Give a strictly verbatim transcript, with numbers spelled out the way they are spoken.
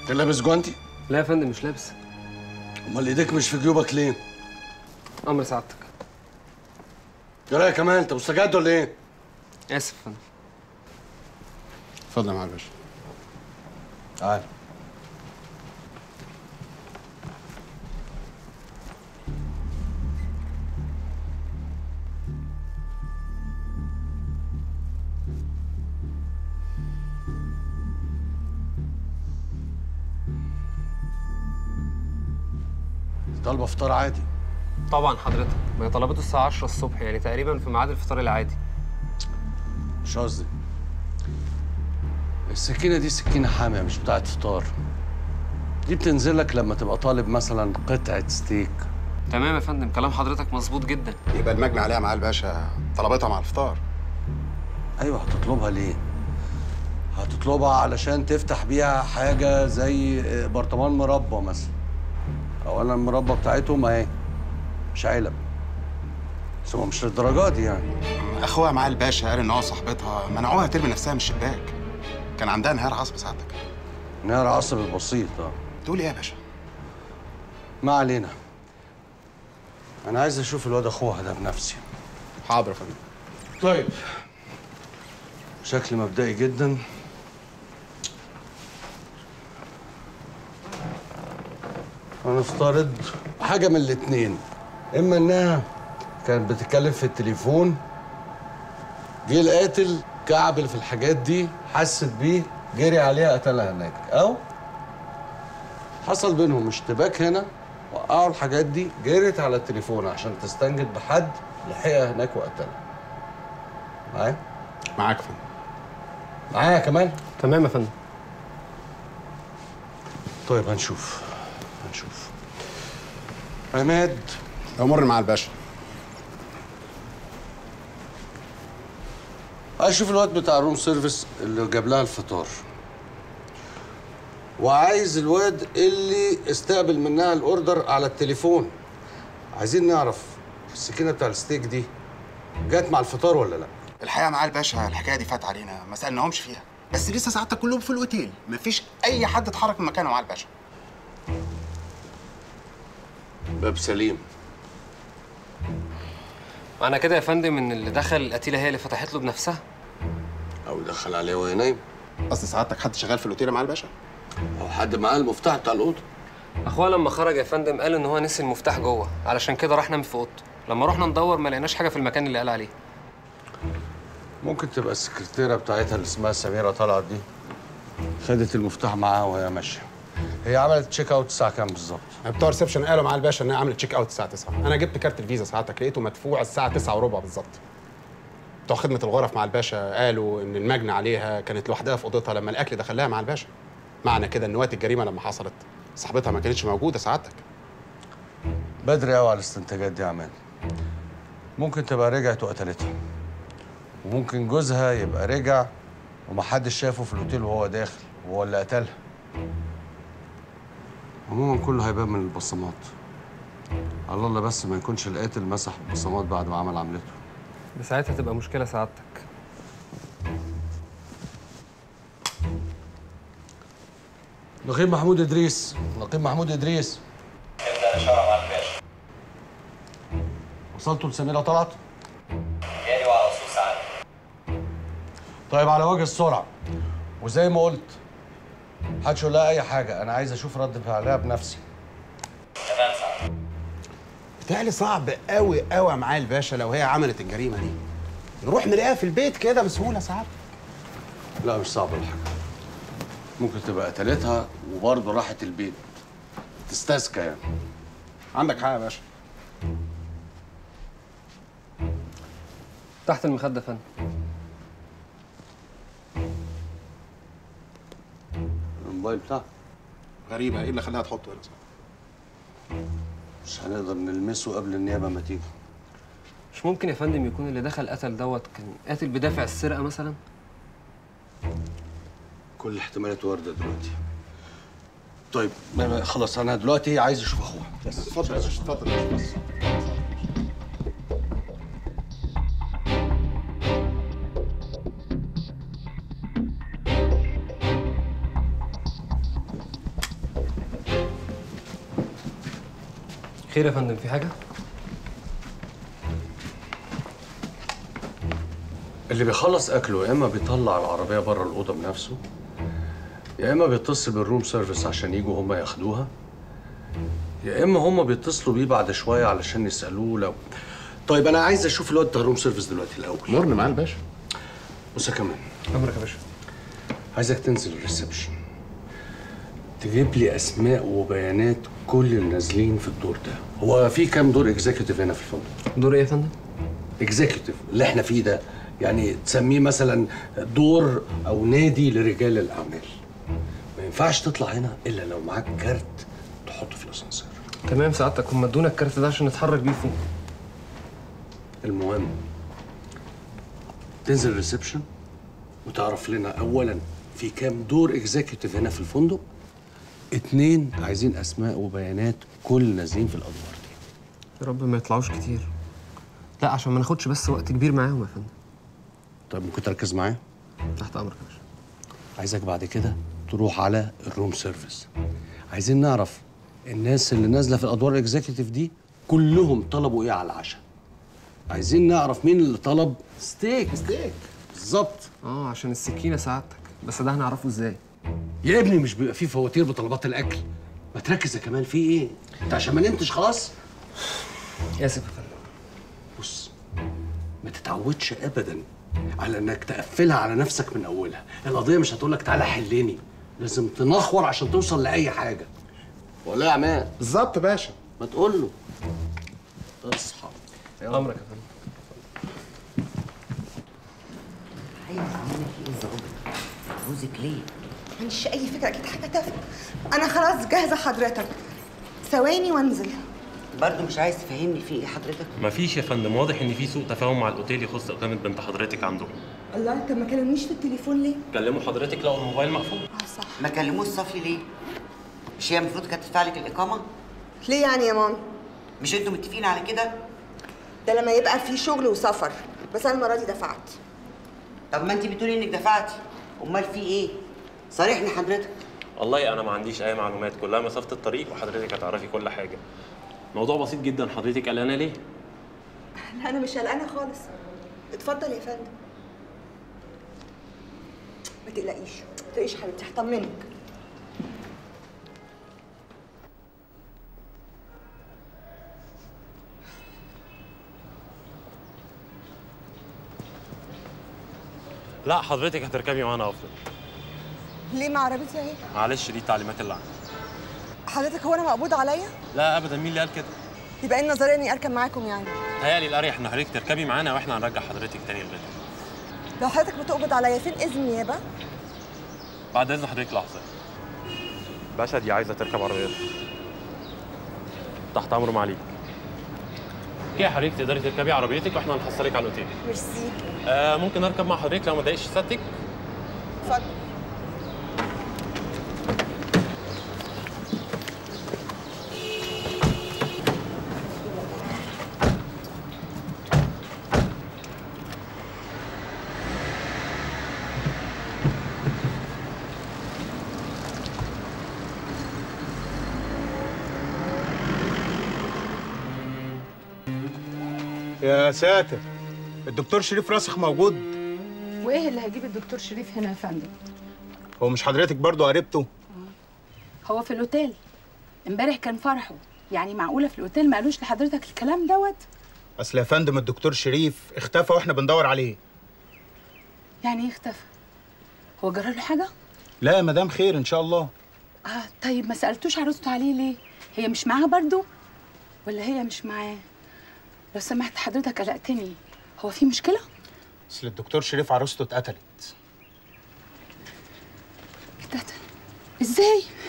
انت لابس جوانتي؟ لا يا فندم مش لابس. امال ايديك مش في جيوبك ليه؟ امر سعادتك. يا كمان انت مستجد ولا ايه؟ اسف يا فندم. اتفضل يا معالي الباشا. تعال. طالبه فطار عادي؟ طبعا حضرتك، ما هي طلبته الساعة عشرة الصبح، يعني تقريبا في ميعاد الفطار العادي. مش قصدي. السكينة دي سكينة حامية مش بتاعت فطار. دي بتنزل لك لما تبقى طالب مثلا قطعة ستيك. تمام يا فندم، كلام حضرتك مظبوط جدا. يبقى المجني عليها معالي الباشا طلبتها مع الفطار. ايوه، هتطلبها ليه؟ هتطلبها علشان تفتح بيها حاجة زي برطمان مربى مثلا. اولا المربى بتاعتهم اهي مش علب، بس هو مش للدرجات دي يعني. اخوها معالي الباشا قال ان هو صاحبتها منعوها ترمي نفسها من الشباك، كان عندها انهيار عصبي سعادتك. انهيار عصبي بسيط. اه تقول ايه يا باشا؟ ما علينا. انا عايز اشوف الواد اخوها ده بنفسي. حاضر يا فندم. طيب، بشكل مبدئي جدا هنفترض حاجة من الاتنين. إما إنها كانت بتتكلم في التليفون، جه القاتل كعبل في الحاجات دي، حست بيه، جري عليها قتلها هناك، أو حصل بينهم اشتباك هنا، وقعوا الحاجات دي، جرت على التليفون عشان تستنجد بحد، لحقها هناك وقتلها. معايا؟ معاك يا فندم. معايا كمان؟ تمام يا فندم. طيب هنشوف هنشوف. عماد، امر مع الباشا. اشوف الواد بتاع الروم سيرفيس اللي جاب لها الفطار، وعايز الواد اللي استقبل منها الاوردر على التليفون. عايزين نعرف السكينه بتاع الستيك دي جت مع الفطار ولا لا. الحقيقه معالي الباشا الحكايه دي فات علينا، ما سالناهمش فيها، بس لسه سعادتك كلهم في الاوتيل، مفيش اي حد اتحرك من مكانه معالي الباشا. باب سليم. معنى كده يا فندم ان اللي دخل القتيله هي اللي فتحت له بنفسها؟ او دخل عليه وهو نايم، اصل سعادتك حد شغال في الاوتيل يا معالي الباشا؟ او حد معاه المفتاح بتاع الاوضه. اخويا لما خرج يا فندم قال ان هو نسي المفتاح جوه، علشان كده راح نام في اوضته. لما رحنا ندور ما لقيناش حاجه في المكان اللي قال عليه. ممكن تبقى السكرتيره بتاعتها اللي اسمها سميره طلعت دي خدت المفتاح معاها وهي ماشيه. هي عملت تشيك اوت الساعه كام بالظبط؟ بتوع ريسبشن قالوا معالي الباشا انها عملت تشيك اوت الساعه تسعة. انا جبت كارت الفيزا سعادتك لقيته مدفوع الساعه تسعة وربع بالظبط. بتوع خدمه الغرف مع الباشا قالوا ان المجني عليها كانت لوحدها في اوضتها لما الاكل دخلها مع الباشا. معنى كده ان وقت الجريمه لما حصلت صاحبتها ما كانتش موجوده سعادتك. بدري قوي على الاستنتاجات دي يا عماد. ممكن تبقى رجعت وقتلتها، وممكن جوزها يبقى رجع ومحدش شافه في الاوتيل وهو داخل وهو اللي قتلها. عموما كله هيبان من البصمات. على الله بس ما يكونش القاتل مسح البصمات بعد ما عمل عملته. دي ساعتها تبقى مشكله سعادتك. نقيب محمود ادريس. نقيب محمود ادريس. ابدا اشاره مع الباشا. وصلتوا لسميره طلعت؟ جاري وعلى وصول سعادة. طيب على وجه السرعه، وزي ما قلت محدش يقول لها اي حاجه، انا عايز اشوف رد فعلها بنفسي. تمام سعادة. بتهيألي صعب قوي قوي يا معالي الباشا لو هي عملت الجريمه دي نروح نلاقيها في البيت كده بسهوله سعادتك. لا مش صعب ولا حاجه. ممكن تبقى قتلتها وبرضه راحت البيت تستذكى يعني. عندك حق يا باشا. تحت المخده يا فندم. الموبايل بتاعها غريبه، ايه اللي خلاها تحطه هنا سعادتك؟ مش هنقدر نلمسه قبل النيابه ما تيجي. مش ممكن يا فندم يكون اللي دخل قتل دوت كان قاتل بدافع السرقه مثلا؟ كل الاحتمالات وارده دلوقتي. طيب خلاص انا دلوقتي عايز اشوف اخوها. اتفضل يا باشا، اتفضل يا باشا. خير يا فندم، في حاجه؟ اللي بيخلص اكله يا اما بيطلع العربيه بره الاوضه بنفسه، يا اما بيتصل بالروم سيرفيس عشان يجوا هم ياخدوها، يا اما هم بيتصلوا بيه بعد شويه علشان يسالوه لو. طيب انا عايز اشوف الواد بتاع الروم سيرفيس دلوقتي الاول. مرن معاه الباشا. بص يا كمان، امرك يا باشا. عايزك تنزل الريسبشن تجيب لي اسماء وبيانات كل النازلين في الدور ده. هو في كام دور اكزيكتيف هنا في الفندق؟ دور ايه يا فندم؟ اكزيكتيف اللي احنا فيه ده، يعني تسميه مثلا دور او نادي لرجال الاعمال. ما ينفعش تطلع هنا الا لو معاك كارت تحطه في الاسانسير. تمام سعادتك، هم ادونا الكارت ده عشان نتحرك بيه فوق. المهم تنزل الريسبشن وتعرف لنا اولا في كام دور اكزيكتيف هنا في الفندق، اتنين عايزين اسماء وبيانات كل نازلين في الادوار دي. يا رب ما يطلعوش كتير. لا عشان ما ناخدش بس وقت كبير معاهم يا فندم. طيب ممكن تركز معايا؟ تحت امرك يا باشا. عايزك بعد كده تروح على الروم سيرفيس. عايزين نعرف الناس اللي نازله في الادوار الاكزيكتيف دي كلهم طلبوا ايه على العشاء. عايزين نعرف مين اللي طلب ستيك. ستيك بالظبط. اه عشان السكينه سعادتك، بس ده هنعرفه ازاي؟ يا ابني مش بيبقى فيه فواتير بطلبات الاكل؟ ما تركز يا كمال، في ايه؟ انت عشان ما نمتش خلاص؟ اسف يا فندم. بص، ما تتعودش ابدا على انك تقفلها على نفسك من اولها. القضيه مش هتقول لك تعالى حلني، لازم تنخور عشان توصل لاي حاجه. ولا يا عماد؟ بالظبط باشا. ما تقول له اصحى. امرك يا فندم. عايز منك ايه الظابط؟ جوزك ليه؟ ما عنديش اي فكره، اكيد حاجه تافهه. انا خلاص جاهزه حضرتك، ثواني وانزل. برضه مش عايز تفهمني في ايه حضرتك؟ مفيش يا فندم، واضح ان في سوء تفاهم مع الاوتيل يخص اقامه بنت حضرتك عندهم. الله، طب ما كلمنيش في التليفون ليه؟ كلموا حضرتك لقوا الموبايل مقفول. اه صح. ما كلموش صفي ليه؟ مش هي المفروض كانت تدفع لك الاقامه؟ ليه يعني يا مامي؟ مش انتوا متفقين على كده؟ ده لما يبقى في شغل وسفر، بس انا المره دي دفعت. طب ما انت بتقولي انك دفعتي، امال في ايه؟ صارحني حضرتك. والله انا ما عنديش اي معلومات، كلها مسافه الطريق وحضرتك هتعرفي كل حاجه. موضوع بسيط جدا، حضرتك قلقانه ليه؟ لا انا مش قلقانه خالص. اتفضل يا فندم. ما تقلقيش ما تقلقيش حبيبتي، هطمنك. لا حضرتك هتركبي معانا افضل. ليه مع عربيتي اهي؟ معلش دي التعليمات اللي عندي. حضرتك هو انا مقبوض عليا؟ لا ابدا، مين اللي قال كده؟ يبقى ايه النظريه اني اركب معاكم يعني؟ تهيألي الاريح ان حضرتك تركبي معانا واحنا هنرجع حضرتك تاني البيت. لو حضرتك بتقبض عليا فين اذن النيابه؟ بعد اذن حضرتك لحظه. باشا دي عايزه تركب عربيتك. تحت امر معاليك. كده حضرتك تقدري تركبي عربيتك واحنا هنحصلك على الاوتيل. ميرسي. آه ممكن اركب مع حضرتك لو ما ضايقش سيادتك؟ اتفضل. يا ساتر، الدكتور شريف راسخ موجود؟ وايه اللي هيجيب الدكتور شريف هنا يا فندم؟ هو مش حضرتك برضه قريبته؟ هو في الاوتيل امبارح كان فرحه، يعني معقوله في الاوتيل ما قالوش لحضرتك الكلام دوت؟ اصل يا فندم الدكتور شريف اختفى واحنا بندور عليه. يعني ايه اختفى؟ هو جرى له حاجه؟ لا يا مدام خير ان شاء الله. اه طيب ما سالتوش عروسته عليه ليه؟ هي مش معاه برضه؟ ولا هي مش معاه؟ لو سمحت حضرتك قلقتني، هو في مشكله؟ اصل الدكتور شريف عروسته اتقتلت. اتقتل؟ ازاي؟